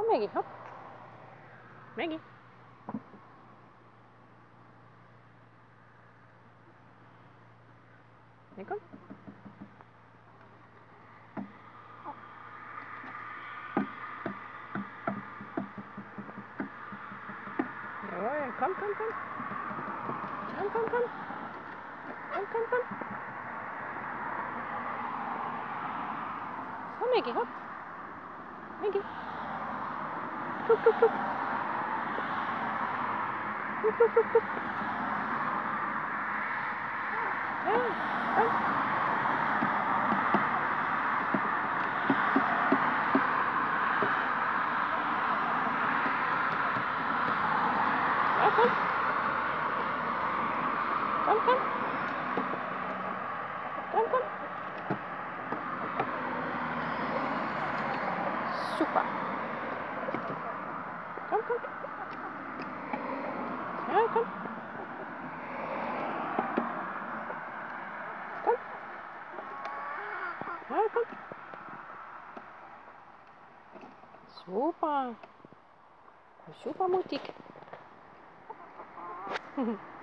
Maggie, hopp. Maggie. Ja, komm. Jawohl, komm, komm, komm. Komm, komm, komm. Komm, komm, komm. Komm, Maggie, hopp. Maggie. Guck, guck, guck. Guck, guck, guck, guck. Ja, komm. Ja, komm. Komm, komm. Komm, komm. Super. Komm, komm. Ja, komm. Komm. Ja, komm. Super. Super mutig.